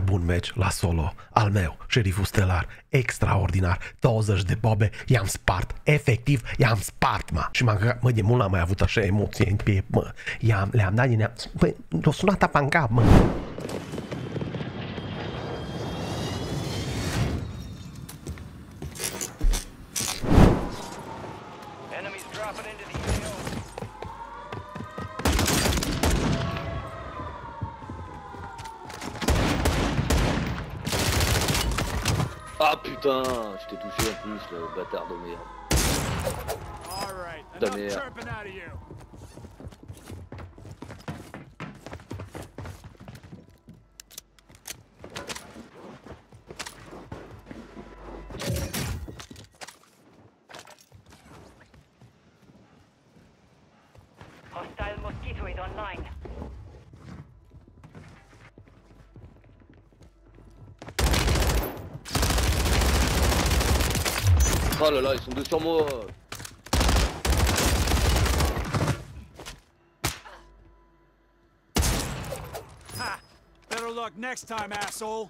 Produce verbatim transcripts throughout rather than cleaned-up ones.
bun meci la solo al meu, șeriful stelar, extraordinar, douăzeci de bobe, i-am spart, efectiv, i-am spart, mă. Și m-am, mă, de mult n-am mai avut așa emoție în piept, mă. I-am, le-am dat din ea, băi, o sunat apa în cap, mă. Ah putain, je t'ai touché en plus, le bâtard de merde. De merde. Hostile Mosquito is online. Oh là là, ils sont deux sur moi. Ha! Better luck next time, asshole.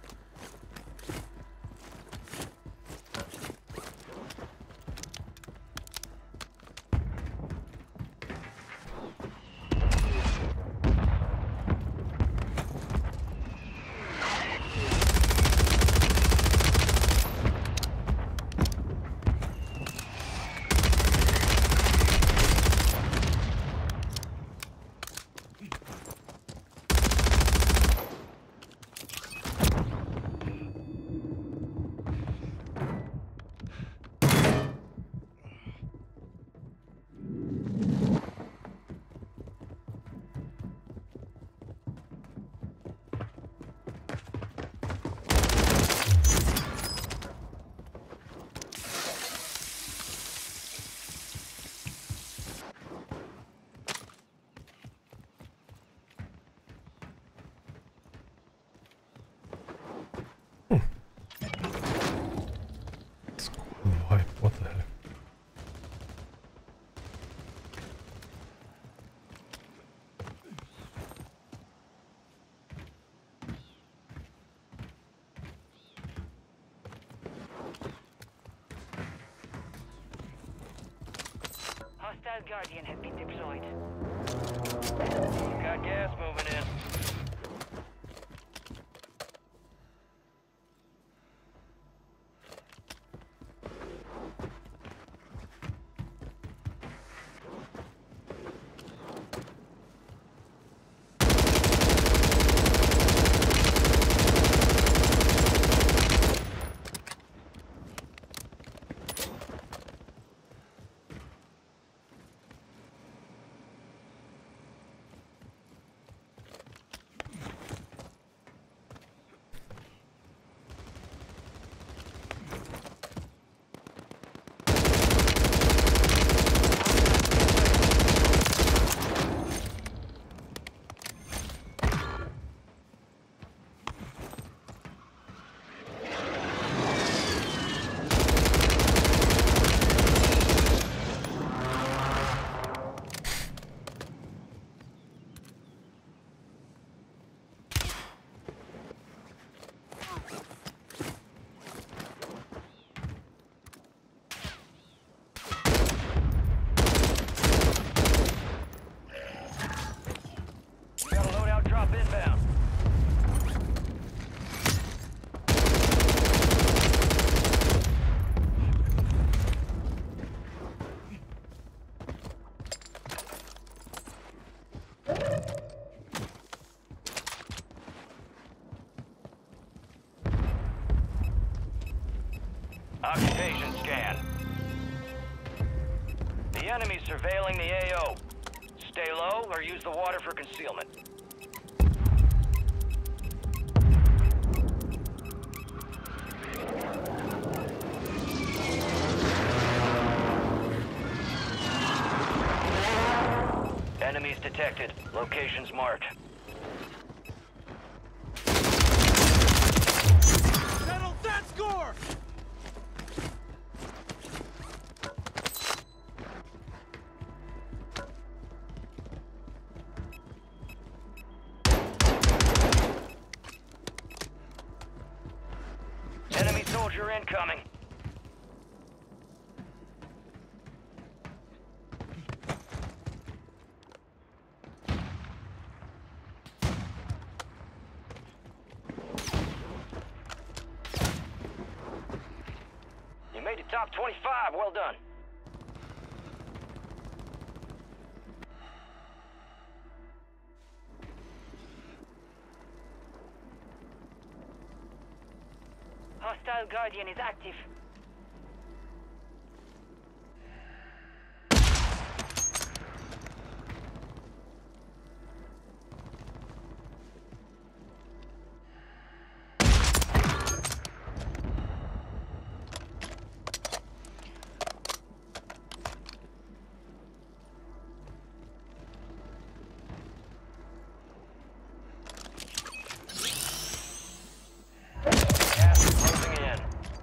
What the hell? Hostile Guardian has been deployed. Got gas moving in. Occupation scan. The enemy's surveilling the A O. Stay low or use the water for concealment. Enemies detected. Locations marked. Settle that score! incoming. You made it top twenty-five. Well done. Hostile Guardian is active. Gas is closing in.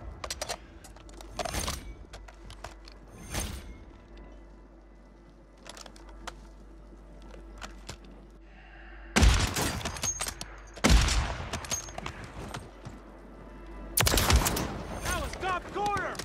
That was top corner!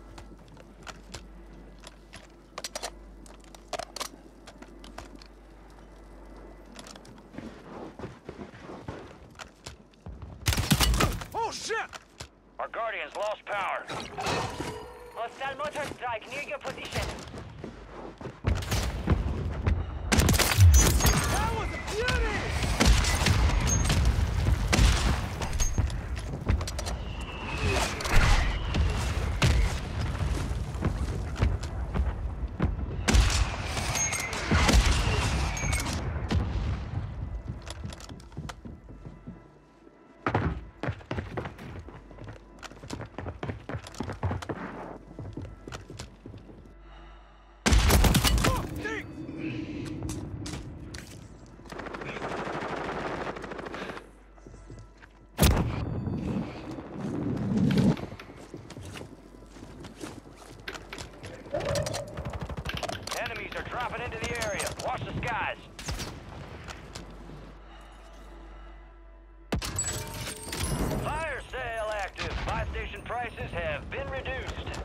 Oh shit! Our Guardians lost power. Hostile motor strike near your position. That was a beauty! Oh, Dick! Enemies are dropping into the area. Watch the skies. Fire sale active. Buy station prices have been reduced.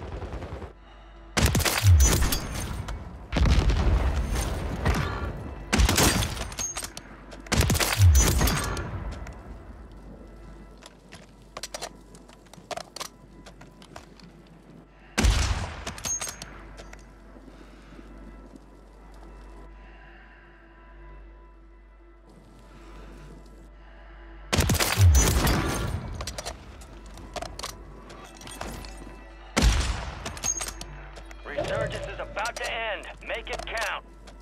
Resurgence is about to end. Make it count.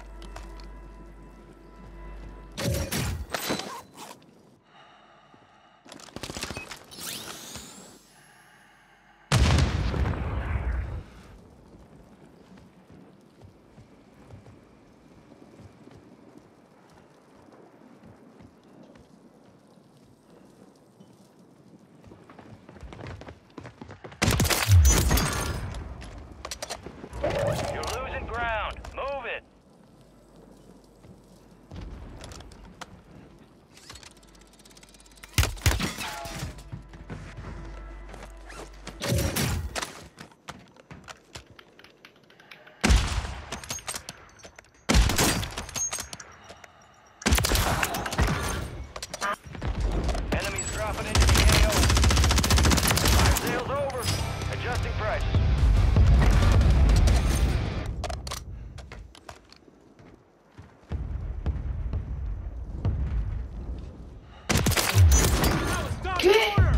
You're losing ground. Move it. Enemies dropping into the A O. Fire sale's over. Adjusting prices. That was top corner!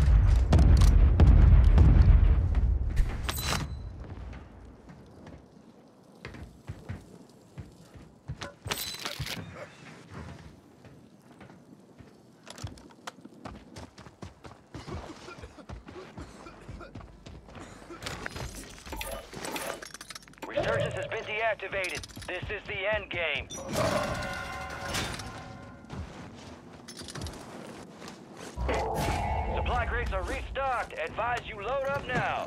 Resurgence has been deactivated. This is the end game. Supply crates are restocked. Advise you load up now.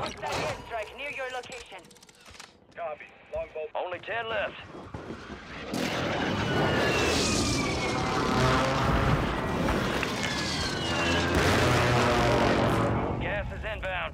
Hostile airstrike near your location. Copy. Longbow. Only ten left. Gas is inbound.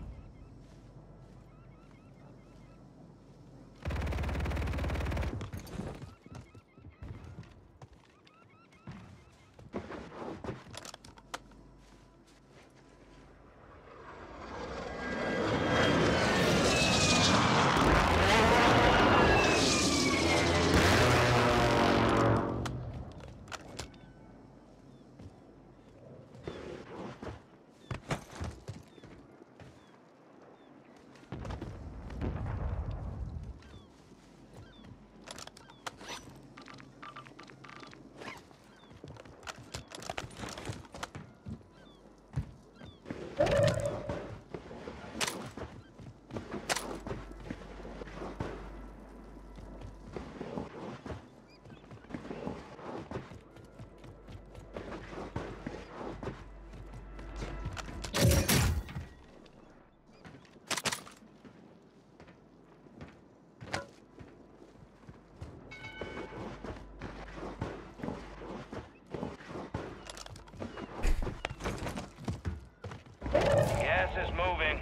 Gas is moving.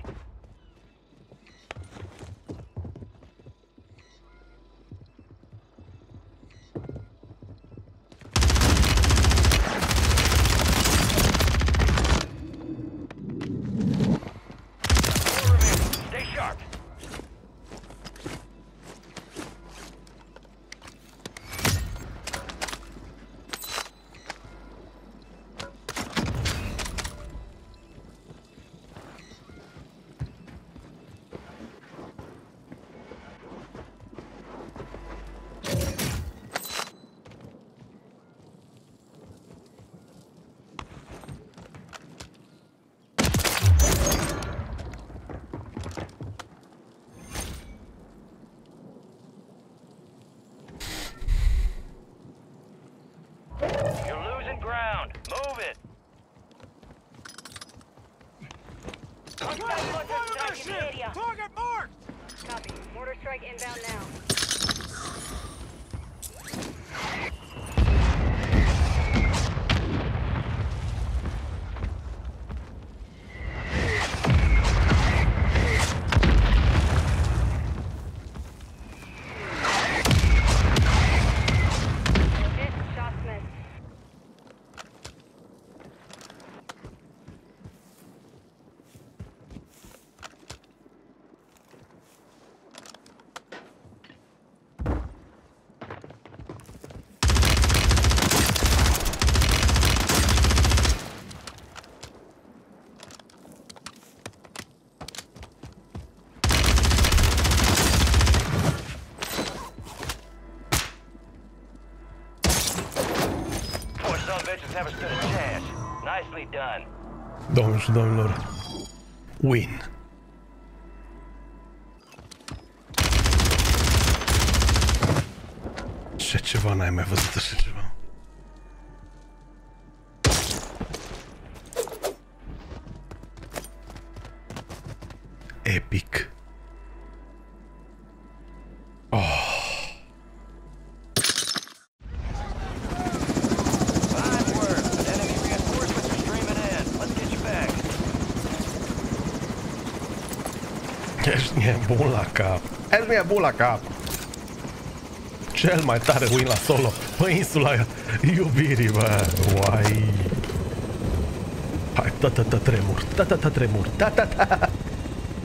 Stay sharp. You're losing ground. Move it. Hostile mortar strike in the area. Target marked! Copy. Mortar strike inbound now. This shot missed. Poor son of a bitch has never stood a chance. Nicely done. Domnilor și domnilor, win. Ce ceva, n-ai mai văzut așa ceva. Epic. Fine work. Enemy reinforcements are streaming in. Let's get you back. Ești nebun la cap. Ești nebun la cap. Cel mai tare win la solo pe insula iubirii, bă. Uai. Hai, ta-ta-ta tremur. Ta-ta-ta tremur. Ta-ta-ta.